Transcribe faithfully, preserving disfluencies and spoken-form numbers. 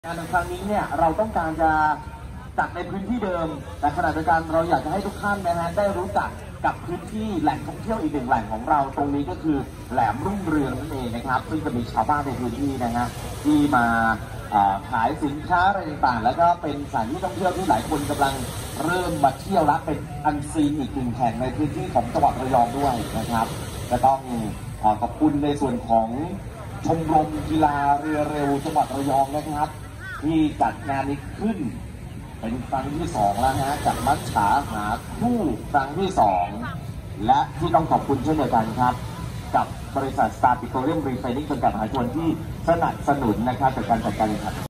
งานในครั้งนี้เนี่ยเราต้องการจะจัดในพื้นที่เดิมแต่ขณะเดียวกันเราอยากจะให้ทุกท่านนะฮะได้รู้จักกับพื้นที่แหล่งท่องเที่ยวอีกหนึ่งแหล่งของเราตรงนี้ก็คือแหลมรุ่งเรืองนั่นเองนะครับซึ่งจะมีชาวบ้านในพื้นที่นะฮะที่มาขายสินค้าอะไรต่างๆแล้วก็เป็นสถานที่ท่องเที่ยวที่หลายคนกำลังเริ่มมาเที่ยวและเป็นอันซีนอีกหนึ่งแห่งในพื้นที่ของจังหวัดระยองด้วยนะครับก็ต้องขอบคุณในส่วนของชมรมกีฬาเรือเร็วจังหวัดระยองนะครับที่จัดงานนี้ขึ้นเป็นครั้งที่สองแล้วนะจากมัชฉาหาคู่ครั้งที่สองและที่ต้องขอบคุณเช่นเดียวกันครับกับบริษัท Star Petroleum Refining จำกัดมหาชนที่สนับสนุนนะครับจากการจัดการแข่งขัน